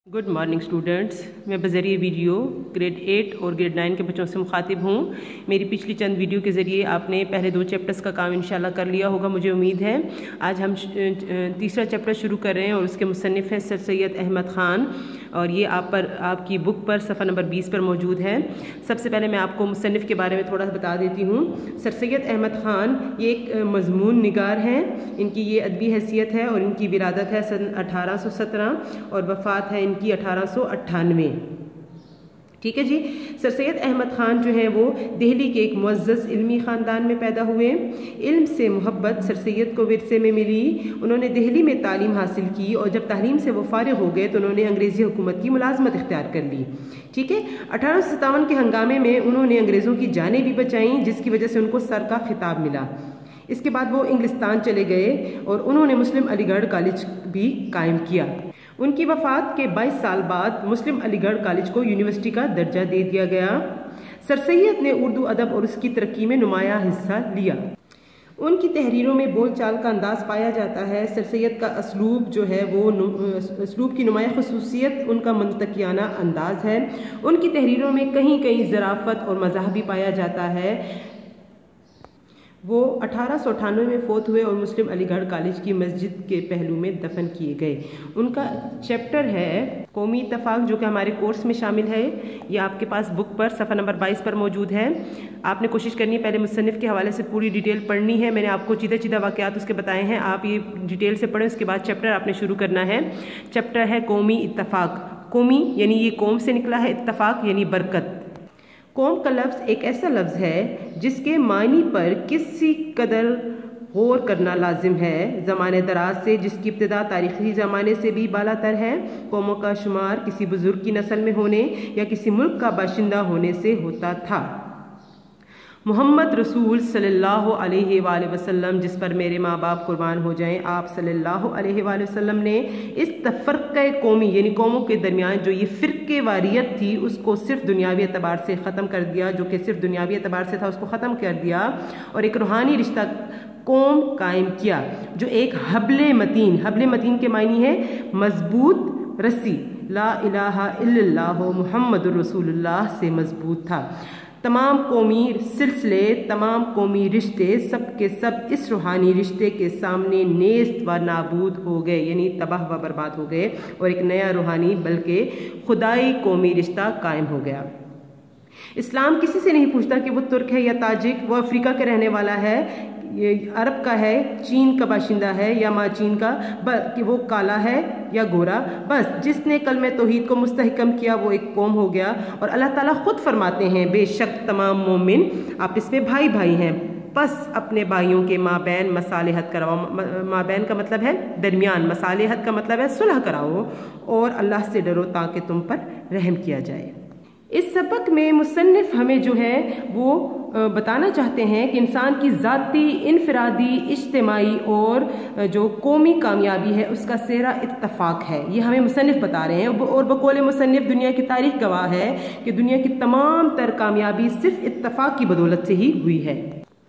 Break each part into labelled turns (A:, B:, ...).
A: Good morning students, मैं बज़रिए video grade 8 और grade 9 के बच्चों से मुखातिब हूँ। मेरी पिछली चंद वीडियो के ज़रिए आपने पहले 2 चैप्टर्स का काम इंशाल्लाह कर लिया होगा, मुझे उम्मीद है। आज हम तीसरा चैप्टर शुरू कर रहे हैं और उसके मुसन्निफ़ हैं सर सैयद अहमद ख़ान, और ये आपकी बुक पर सफ़ा नंबर 20 पर मौजूद है। सबसे पहले मैं आपको मुसन्निफ़ के बारे में थोड़ा सा बता देती हूँ। सर सैयद अहमद ख़ान ये एक मज़मून निगार हैं, इनकी ये अदबी हैसियत है और इनकी विलादत है सन 1817 और वफ़ात है इनकी 1898। ठीक है जी। सर सैयद अहमद ख़ान जो हैं वो दिल्ली के एक मुअज़्ज़ज़ इल्मी ख़ानदान में पैदा हुए। इल्म से मोहब्बत सर सैयद को विरसे में मिली। उन्होंने दिल्ली में तालीम हासिल की और जब तालीम से वो फ़ारिग़ हो गए तो उन्होंने अंग्रेज़ी हुकूमत की मुलाज़मत इख्तियार कर ली। ठीक है। 1857 के हंगामे में उन्होंने अंग्रेज़ों की जानें भी बचाईं, जिसकी वजह से उनको सर का खिताब मिला। इसके बाद वो इंग्लिस्तान चले गए और उन्होंने मुस्लिम अलीगढ़ कॉलेज भी कायम किया। उनकी वफ़ात के 22 साल बाद मुस्लिम अलीगढ़ कॉलेज को यूनिवर्सिटी का दर्जा दे दिया गया। सर सैयद ने उर्दू अदब और उसकी तरक्की में नुमायाँ हिस्सा लिया। उनकी तहरीरों में बोल चाल का अंदाज़ पाया जाता है। सर सैयद का असलूब जो है वो असलूब की नुमाया खसूसियत उनका मंतकियाना अंदाज़ है। उनकी तहरीरों में कहीं कहीं ज़राफ़त और मज़ाह भी पाया जाता है। वो 1898 में फ़ौत हुए और मुस्लिम अलीगढ़ कॉलेज की मस्जिद के पहलू में दफन किए गए। उनका चैप्टर है कौमी इत्तफ़ाक़, जो कि हमारे कोर्स में शामिल है। ये आपके पास बुक पर सफ़ा नंबर 22 पर मौजूद है। आपने कोशिश करनी है पहले मुसन्निफ़ के हवाले से पूरी डिटेल पढ़नी है। मैंने आपको चीदा चीदा वाक़यात उसके बताए हैं, आप ये डिटेल से पढ़ें। उसके बाद चैप्टर आपने शुरू करना है। चैप्टर है कौमी इत्तफ़ाक़। कौमी यानी ये कौम से निकला है, इत्तफ़ाक़ यानी बरकत। कौम का लफ्ज़ एक ऐसा लफ्ज़ है जिसके मानी पर किसी कदर गौर करना लाजिम है। ज़माने दराज से जिसकी इब्तिदा तारीख़ी ज़माने से भी बालातर है। कौमों का शुमार किसी बुज़ुर्ग की नस्ल में होने या किसी मुल्क का बाशिंदा होने से होता था। मोहम्मद रसूल सल्लल्लाहु अलैहि वसल्लम, जिस पर मेरे माँ बाप कुर्बान हो जाएं, आप सल्लल्लाहु अलैहि वसल्लम ने इस तफ़र्क़े कौमी यानी कौमों के दरमियान जो ये फ़िरक़े वारियत थी उसको सिर्फ दुनियावी एतबार से ख़त्म कर दिया, जो कि सिर्फ दुनियावी एतबार से था, उसको ख़त्म कर दिया और एक रूहानी रिश्ता कौम कायम किया जो एक हब्ले मतीन के मायनी है मज़बूत रस्सी, ला इलाहा इल्लल्लाहु मुहम्मदुर रसूलुल्लाह से मज़बूत था। तमाम कौमी सिलसिले, तमाम कौमी रिश्ते सब के सब इस रूहानी रिश्ते के सामने नेस्त व नाबूद हो गए, यानी तबाह व बर्बाद हो गए और एक नया रूहानी बल्कि खुदाई कौमी रिश्ता कायम हो गया। इस्लाम किसी से नहीं पूछता कि वो तुर्क है या ताजिक, वो अफ्रीका के रहने वाला है, ये अरब का है, चीन का बाशिंदा है या माचीन का, कि वो काला है या गोरा। बस जिसने कलमे तौहीद को मुस्तहकम किया वो एक कौम हो गया। और अल्लाह ताला खुद फरमाते हैं, बेशक तमाम मोमिन आपस में भाई भाई हैं, बस अपने भाइयों के माबैन मसालेहत कराओ। माबैन का मतलब है दरमियान, मसालेहत का मतलब है सुलह कराओ और अल्लाह से डरो ताकि तुम पर रहम किया जाए। इस सबक में मुसन्निफ़ हमें जो है वो बताना चाहते हैं कि इंसान की ज़ाती, इनफरादी, इज्तिमाई और जो कौमी कामयाबी है उसका सेहरा इत्तफ़ाक़ है। ये हमें मुसन्निफ़ बता रहे हैं और बकौल मुसन्निफ़ दुनिया की तारीख़ गवाह है कि दुनिया की तमाम तर कामयाबी सिर्फ इत्तफ़ाक़ की बदौलत से ही हुई है।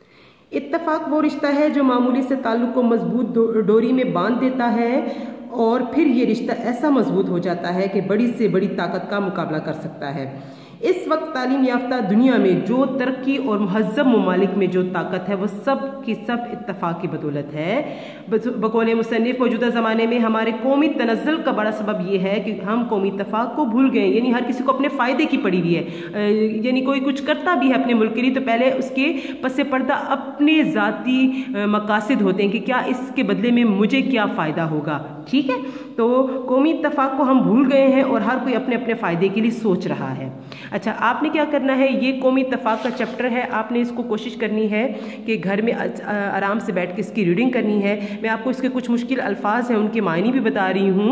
A: इत्तफ़ाक़ वो रिश्ता है जो मामूली से ताल्लुक़ को मज़बूत डोरी में बांध देता है और फिर ये रिश्ता ऐसा मजबूत हो जाता है कि बड़ी से बड़ी ताकत का मुकाबला कर सकता है। इस वक्त तालीम याफ्ता दुनिया में जो तरक्की और महज़्ज़ब ममालिक में जो ताकत है वो सब की सब इत्तफ़ाक़ की बदौलत है। बकौल मुसन्निफ़ मौजूदा ज़माने में हमारे कौमी तनज़्ज़ुल का बड़ा सबब ये है कि हम कौमी इत्तफ़ाक़ को भूल गए, यानी हर किसी को अपने फ़ायदे की पड़ी हुई है। यानी कोई कुछ करता भी है अपने मुल्क के लिए तो पहले उसके पसे पर्दा अपने ज़ाती मकासद होते हैं कि क्या इसके बदले में मुझे क्या फ़ायदा होगा। ठीक है, तो कौमी इत्तफ़ाक़ को हम भूल गए हैं और हर कोई अपने अपने फ़ायदे के लिए सोच रहा है। अच्छा, आपने क्या करना है, ये कौमी इत्तफ़ाक़ का चैप्टर है, आपने इसको कोशिश करनी है कि घर में आराम से बैठ के इसकी रीडिंग करनी है। मैं आपको इसके कुछ मुश्किल अल्फाज हैं उनके मायने भी बता रही हूँ।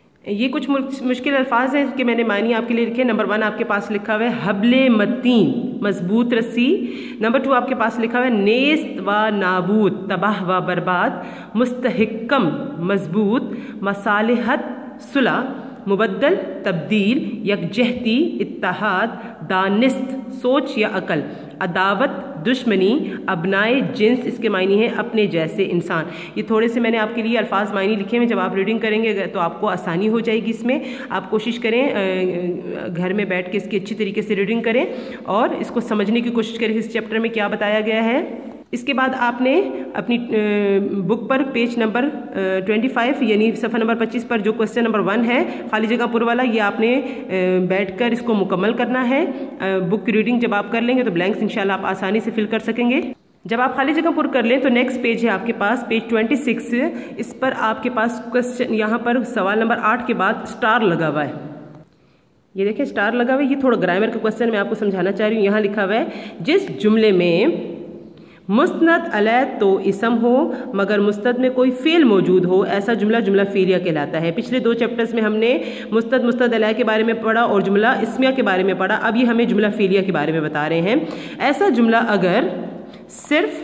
A: ये कुछ मुश्किल अल्फाज हैं कि मैंने मायने आपके लिए लिखे। नंबर 1 आपके पास लिखा हुआ है हब्ले मतीन, मजबूत रस्सी। नंबर 2 आपके पास लिखा हुआ है नेस्त व नाबूद, तबाह व बर्बाद। मुस्तहकम, मजबूत। मसालेहत, सुलह। मुबद्दल, तब्दील। यकजहती, इत्तेहाद। दानिस्त, सोच या अकल। अदावत, دشمنی, ابنائے جنس اس کے معنی ہے اپنے جیسے انسان. یہ تھوڑے سے میں نے آپ کے لیے الفاظ معنی لکھے ہیں, جب آپ ریڈنگ کریں گے تو آپ کو آسانی ہو جائے گی. اس میں آپ کوشش کریں گھر میں بیٹھ کے اس کی اچھی طریقے سے ریڈنگ کریں اور اس کو سمجھنے کی کوشش کریں اس چیپٹر میں کیا بتایا گیا ہے. اس کے بعد آپ نے اپنی بک پر پیج نمبر 25 یعنی صفحہ نمبر 25 پر جو کوسچن نمبر 1 ہے خالی جگہ پر والا, یہ آپ نے بیٹھ کر اس کو مکمل کرنا ہے. بک کی ریڈنگ جب آپ کر لیں گے تو بلینکس انشاءاللہ آپ آسانی سے فل کر سکیں گے. جب آپ خالی جگہ پر کر لیں تو نیکسٹ پیج ہے آپ کے پاس پیج 26. اس پر آپ کے پاس کوسچن, یہاں پر سوال نمبر 8 کے بعد اسٹار لگا ہوا ہے. یہ دیکھیں اسٹار لگا ہوا ہے, یہ تھوڑا گرامر کا کوسچن میں آپ کو سمجھانا چاہ رہی ہوں. یہاں لکھا ہوا ہے جس جملے میں مستند علیہ تو اسم ہو مگر مستند میں کوئی فعل موجود ہو, ایسا جملہ جملہ فعلیہ کہلاتا ہے. پچھلے 2 چیپٹرز میں ہم نے مستند علیہ کے بارے میں پڑھا اور جملہ اسمیہ کے بارے میں پڑھا. اب یہ ہمیں جملہ فعلیہ کے بارے میں بتا رہے ہیں. ایسا جملہ اگر صرف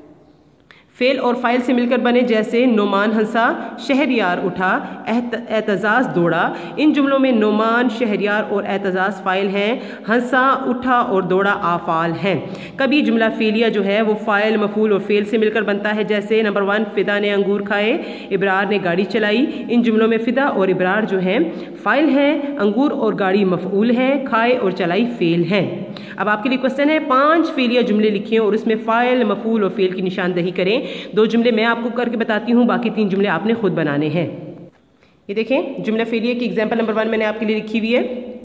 A: فعل اور فاعل سے مل کر بنے, جیسے نعمان ہنسا, شہریار اٹھا, اعتزاز دوڑا. ان جملوں میں نعمان, شہریار اور اعتزاز فاعل ہیں, ہنسا, اٹھا اور دوڑا افعال ہیں. کبھی جملہ فعلیہ جو ہے وہ فاعل, مفعول اور فعل سے مل کر بنتا ہے, جیسے نمبر 1 فدا نے انگور کھائے, ابرار نے گاڑی چلائی. ان جملوں میں فدا اور ابرار جو ہیں فاعل ہیں, انگور اور گاڑی مفعول ہیں, کھائے اور چلائی فعل ہیں. اب آپ کے لیے کوسچن ہے 5 فعلیہ جملے لکھیں اور اس میں فاعل, مفعول اور فعل کی نشاندہی کریں. 2 جملے میں آپ کو کر کے بتاتی ہوں, باقی 3 جملے آپ نے خود بنانے ہیں. یہ دیکھیں جملہ فعلیہ کی ایگزامپل نمبر 1 میں نے آپ کے لیے لکھی ہوئی ہے.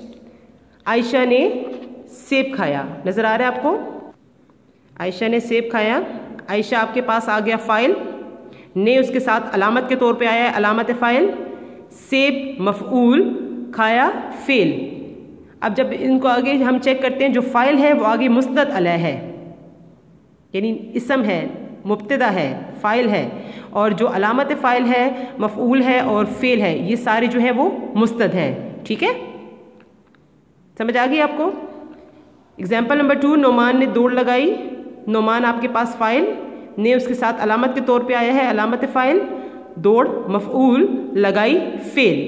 A: عائشہ نے سیب کھایا, نظر آ رہا ہے آپ کو؟ عائشہ نے سیب کھایا. عائشہ آپ کے پاس آ گیا فاعل, نے اس کے ساتھ علامت کے طور پہ آیا ہے, علامت فاعل, سیب مفعول, کھایا فعل. اب جب ان کو آگے ہم چیک کرتے ہیں, جو فاعل ہے وہ آگے مستند علیہ ہے یعنی اسم ہے, مبتدا ہے, فاعل ہے, اور جو علامت فاعل ہے, مفعول ہے اور فعل ہے, یہ سارے جو ہے وہ مستند ہیں. ٹھیک ہے, سمجھ آ گئی آپ کو؟ ایگزامپل نمبر 2, نعمان نے دوڑ لگائی. نعمان آپ کے پاس فاعل, نے اس کے ساتھ علامت کے طور پہ آیا ہے, علامت فاعل, دوڑ مفعول, لگائی فعل.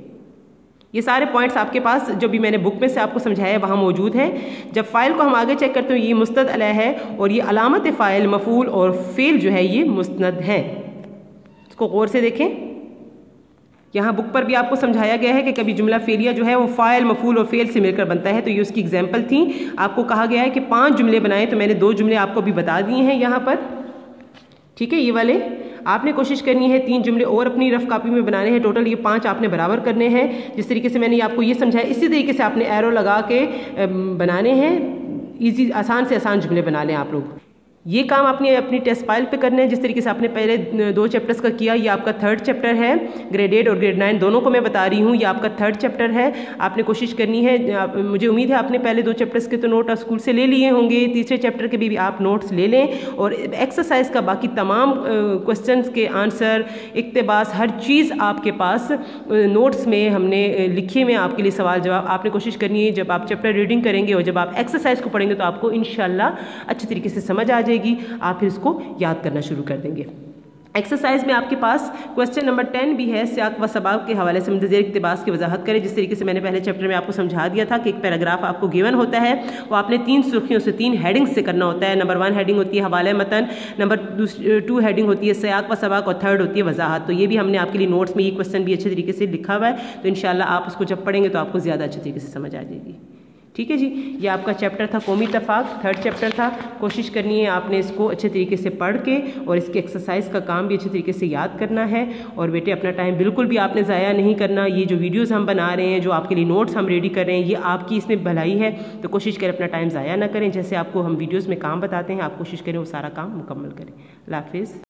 A: یہ سارے پوائنٹس آپ کے پاس جو بھی میں نے بک میں سے آپ کو سمجھایا وہاں موجود ہے. جب فاعل کو ہم آگے چیک کرتے ہیں یہ مستند علیہ ہے, اور یہ علامت فاعل, مفعول اور فعل جو ہے یہ مستند ہے. اس کو غور سے دیکھیں. یہاں بک پر بھی آپ کو سمجھایا گیا ہے کہ کبھی جملہ فعلیہ جو ہے وہ فاعل, مفعول اور فعل سے مل کر بنتا ہے, تو یہ اس کی ایگزامپل تھی. آپ کو کہا گیا ہے کہ 5 جملے بنائیں, تو میں نے 2 جملے آپ کو بھی بتا دیے ہیں یہاں پر. ٹھیک ہے, یہ والے آپ نے کوشش کرنی ہے 3 جملے اور اپنی رف کاپی میں بنانے ہیں. ٹوٹل یہ 5 آپ نے برابر کرنے ہیں. جس طریقے سے میں نے آپ کو یہ سمجھایا اسی طریقے سے آپ نے ایرو لگا کے بنانے ہیں. ایزی, آسان سے آسان جملے بنا لیں آپ لوگ. یہ کام آپ نے اپنی ٹیسٹ فائل پہ کرنا ہے جس طریقے سے آپ نے پہلے 2 چیپٹرز کا کیا. یہ آپ کا 3rd چیپٹر ہے, گریڈ 8 اور گریڈ 9 دونوں کو میں بتا رہی ہوں. یہ آپ کا 3rd چیپٹر ہے. آپ نے کوشش کرنی ہے, مجھے امید ہے آپ نے پہلے 2 چیپٹرز کے تو نوٹ اسکول سے لے لیے ہوں گے, تیسرے چیپٹر کے بھی آپ نوٹس لے لیں, اور ایکسرسائز کا باقی تمام کوسچنز کے آنسر, اقتباس, ہر چیز آپ کے پاس نوٹس میں ہم نے لکھے میں آپ کے لیے سوال جواب. آپ نے کوشش کرنی ہے جب آپ چیپٹر ریڈنگ کریں گے اور جب آپ ایکسرسائز کو پڑھیں گے تو آپ کو انشاءاللہ اچھی طریقے سے سمجھ آ جائے گی. آپ پھر اس کو یاد کرنا شروع کر دیں گے. ایکسرسائز میں آپ کے پاس کوسچن نمبر 10 بھی ہے. سیاق و سباق کے حوالے سے مندرجہ اقتباس کی وضاحت کریں. جس طریقے سے میں نے پہلے چیپٹر میں آپ کو سمجھا دیا تھا کہ ایک پیراگراف آپ کو گیون ہوتا ہے, وہ آپ نے 3 سرخیوں سے 3 ہیڈنگ سے کرنا ہوتا ہے. نمبر 1 ہیڈنگ ہوتی ہے حوالہ متن, نمبر 2 ہیڈنگ ہوتی ہے سیاق و سباق, اور 3rd ہوتی ہے وضاحت. تو یہ بھی ہم نے آپ کے لیے نوٹس میں یہ کوسچن بھی اچھے طریقے سے لکھا ہوا ہے, تو انشاءاللہ آپ اس کو جب پڑھیں گے تو آپ کو زیادہ اچھے طریقے سے سمجھ آ جائے گی. ٹھیک ہے جی, یہ آپ کا چیپٹر تھا قومی اتفاق, 3rd چیپٹر تھا. کوشش کرنی ہے آپ نے اس کو اچھے طریقے سے پڑھ کے اور اس کے ایکسرسائز کا کام بھی اچھے طریقے سے یاد کرنا ہے. اور بیٹے اپنا ٹائم بالکل بھی آپ نے ضائع نہیں کرنا. یہ جو ویڈیوز ہم بنا رہے ہیں, جو آپ کے لیے نوٹس ہم ریڈی کر رہے ہیں, یہ آپ کی اس میں بھلائی ہے, تو کوشش کریں اپنا ٹائم ضائع نہ کریں. جیسے آپ کو ہم ویڈیوز میں کام بتاتے ہیں آپ کوشش کریں وہ سارا کام مکمل کریں. اللہ حافظ.